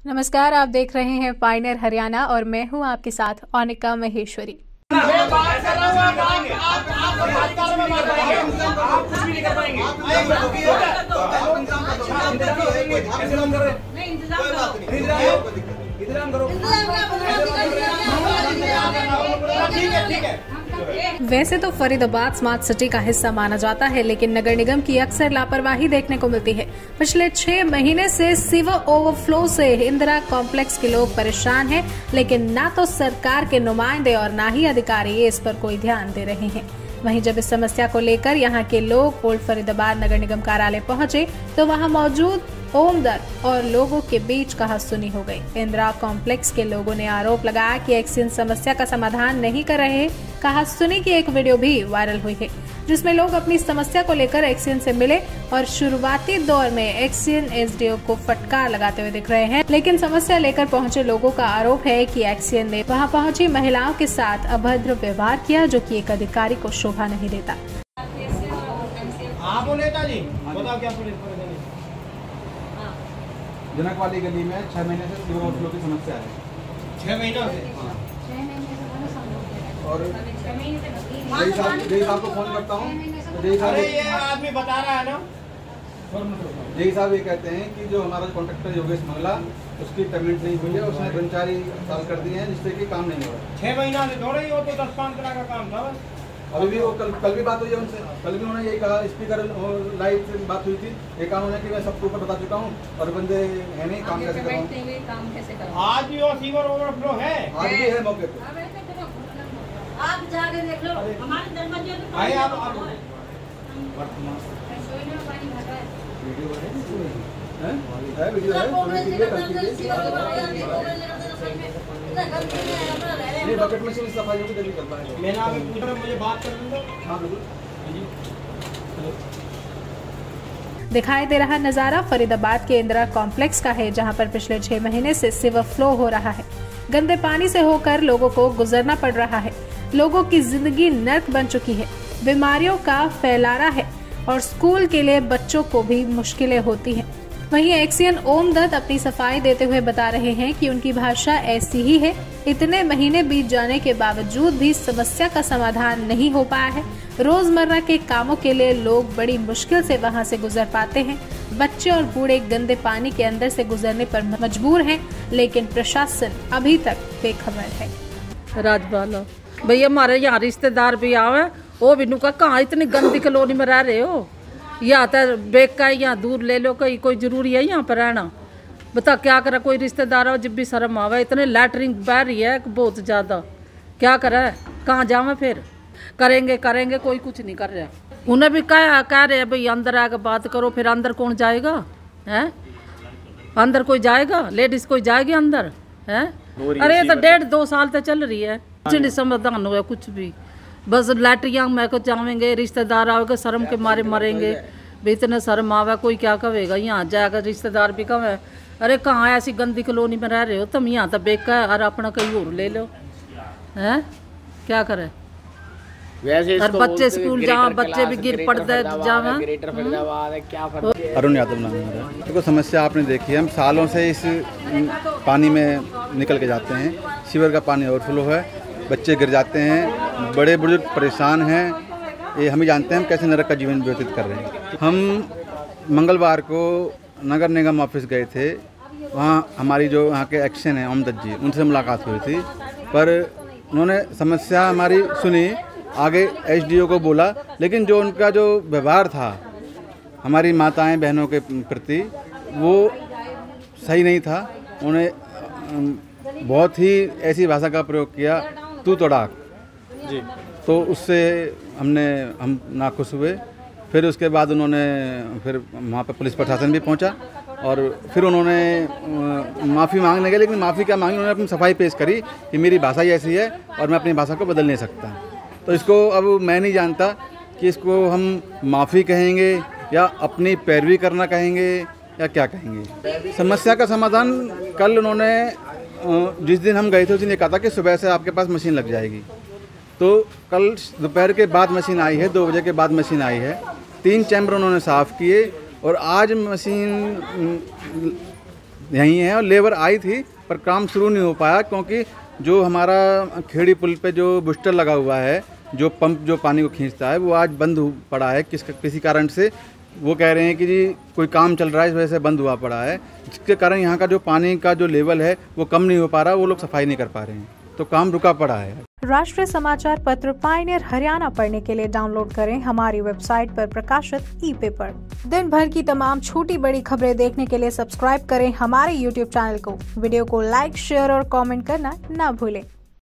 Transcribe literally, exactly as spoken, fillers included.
नमस्कार, आप देख रहे हैं पायनियर हरियाणा और मैं हूं आपके साथ अनिका महेश्वरी। वैसे तो फरीदाबाद स्मार्ट सिटी का हिस्सा माना जाता है, लेकिन नगर निगम की अक्सर लापरवाही देखने को मिलती है। पिछले छह महीने से सीवर ओवरफ्लो से इंदिरा कॉम्प्लेक्स के लोग परेशान हैं, लेकिन ना तो सरकार के नुमाइंदे और ना ही अधिकारी इस पर कोई ध्यान दे रहे हैं। वहीं जब इस समस्या को लेकर यहां के लोग ओल्ड फरीदाबाद नगर निगम कार्यालय पहुंचे तो वहां मौजूद ओमदर और लोगों के बीच कहासुनी हो गई। इंदिरा कॉम्प्लेक्स के लोगों ने आरोप लगाया कि एक्सियन समस्या का समाधान नहीं कर रहे। कहासुनी की एक वीडियो भी वायरल हुई है, जिसमें लोग अपनी समस्या को लेकर एक्सियन से मिले और शुरुआती दौर में एक्सियन एसडीओ को फटकार लगाते हुए दिख रहे हैं। लेकिन समस्या लेकर पहुंचे लोगों का आरोप है कि एक्सियन ने वहां पहुंची महिलाओं के साथ अभद्र व्यवहार किया, जो कि एक अधिकारी को शोभा नहीं देता। जनक वाली गली में छह महीने से सीवर ओवरफ्लो की समस्या है। छह महीनों से और जय साहब जय साहब को फोन करता हूँ तो जय साहब ये आदमी बता रहा है ना, जय साहब ये कहते हैं कि जो हमारा कॉन्ट्रैक्टर योगेश मंगला उसकी पेमेंट नहीं हुई है, उसने कर्मचारी साल कर दिए हैं जिससे कि काम नहीं हो रहा। छह महीना से थोड़ा ही हो तो दस पाँच तरह का काम था। अभी भी वो कल कल भी बात हुई है उनसे, कल भी उन्होंने यही कहा, स्पीकर लाइव से बात हुई थी। ये काम उन्होंने कि मैं सबको ऊपर बता चुका हूँ और बंदे है नहीं, काम कैसे कराऊं। आज भी वो सीवर ओवरफ्लो है, आज भी है मौके पे। आप जाके देख लो, हमारे दरवाजे पे आए आप आप वीडियो है है वीडियो है नहीं बकेट में से सफाई होगी जल्दी कर पाएंगे। मैंने अभी पूछा, मुझे बात कर लूंगा। हाँ बिल्कुल। दिखाई दे रहा नजारा फरीदाबाद के इंदिरा कॉम्प्लेक्स का है, जहां पर पिछले छह महीने से सीवर फ्लो हो रहा है। गंदे पानी से होकर लोगों को गुजरना पड़ रहा है। लोगों की जिंदगी नर्क बन चुकी है, बीमारियों का फैलारा है और स्कूल के लिए बच्चों को भी मुश्किलें होती हैं। वहीं एक्सियन ओम दत्त अपनी सफाई देते हुए बता रहे हैं कि उनकी भाषा ऐसी ही है। इतने महीने बीत जाने के बावजूद भी समस्या का समाधान नहीं हो पाया है। रोजमर्रा के कामों के लिए लोग बड़ी मुश्किल से वहां से गुजर पाते हैं। बच्चे और बूढ़े गंदे पानी के अंदर से गुजरने पर मजबूर हैं, लेकिन प्रशासन अभी तक बेखबर है। राजबाला भैया, हमारे यहाँ रिश्तेदार भी आवे, वो भी नुका कहाँ इतनी गंदी कॉलोनी में रह रहे हो, या तो बेक का यहाँ दूर ले लो, कहीं कोई जरूरी है यहाँ पर रहना। बता क्या करा, कोई रिश्तेदार हो जब भी शर्म आवे, इतने लैटरिन बह रही है बहुत ज़्यादा, क्या करे, कहाँ जावे फिर, करेंगे करेंगे कोई कुछ नहीं कर रहा। उन्हें भी कह कह रहे हैं भाई अंदर आकर बात करो, फिर अंदर कौन जाएगा है, अंदर कोई जाएगा, लेडीज कोई जाएगी अंदर है। अरे तो डेढ़ दो साल तक चल रही है, कुछ नहीं समाधान हुआ कुछ भी, बस लैटरिया में को जावेंगे, रिश्तेदार आओगे शर्म के मारे मरेंगे। भी इतने शर्म आवे, कोई क्या कहेगा, यहाँ जाकर रिश्तेदार भी कहे अरे कहाँ ऐसी गंदी कॉलोनी में रह रहे हो तुम, यहाँ तो बेका है और अपना कहीं और ले लो हैं, क्या करे। वैसे और बच्चे स्कूल जाओ, बच्चे भी गिर पड़ते जावे। अरुण यादव नाम है मेरा। देखो समस्या आपने देखी है, हम सालों से इस पानी में निकल के जाते हैं, सीवर का पानी ओवरफ्लो है, बच्चे गिर जाते हैं, बड़े बुजुर्ग परेशान हैं। ये हम ही जानते हैं हम कैसे नरक का जीवन व्यतीत कर रहे हैं। हम मंगलवार को नगर निगम ऑफिस गए थे, वहाँ हमारी जो वहाँ के एक्शन हैं ओमदत्त जी, उनसे मुलाकात हुई थी, पर उन्होंने समस्या हमारी सुनी, आगे एसडीओ को बोला, लेकिन जो उनका जो व्यवहार था हमारी माताएं बहनों के प्रति वो सही नहीं था। उन्हें बहुत ही ऐसी भाषा का प्रयोग किया, तू तोड़ाक जी, तो उससे हमने हम नाखुश हुए। फिर उसके बाद उन्होंने फिर वहाँ पर पुलिस प्रशासन भी पहुँचा और फिर उन्होंने माफ़ी मांगने गए, लेकिन माफ़ी क्या मांगी, उन्होंने अपनी सफाई पेश करी कि मेरी भाषा ही ऐसी है और मैं अपनी भाषा को बदल नहीं सकता। तो इसको अब मैं नहीं जानता कि इसको हम माफ़ी कहेंगे या अपनी पैरवी करना कहेंगे या क्या कहेंगे। समस्या का समाधान कल उन्होंने जिस दिन हम गए थे उस दिन ये कहा था कि सुबह से आपके पास मशीन लग जाएगी, तो कल दोपहर के बाद मशीन आई है, दो बजे के बाद मशीन आई है, तीन चैम्बर उन्होंने साफ़ किए और आज मशीन यहीं हैं और लेबर आई थी पर काम शुरू नहीं हो पाया, क्योंकि जो हमारा खेड़ी पुल पे जो बूस्टर लगा हुआ है, जो पंप जो पानी को खींचता है, वो आज बंद पड़ा है किस किसी कारण से। वो कह रहे हैं कि जी कोई काम चल रहा है, इस वजह से बंद हुआ पड़ा है, जिसके कारण यहाँ का जो पानी का जो लेवल है वो कम नहीं हो पा रहा, वो लोग सफाई नहीं कर पा रहे हैं, तो काम रुका पड़ा है। राष्ट्रीय समाचार पत्र पायनियर हरियाणा पढ़ने के लिए डाउनलोड करें हमारी वेबसाइट पर प्रकाशित ई पेपर। दिन भर की तमाम छोटी बड़ी खबरें देखने के लिए सब्सक्राइब करें हमारे यूट्यूब चैनल को। वीडियो को लाइक, शेयर और कमेंट करना न भूलें।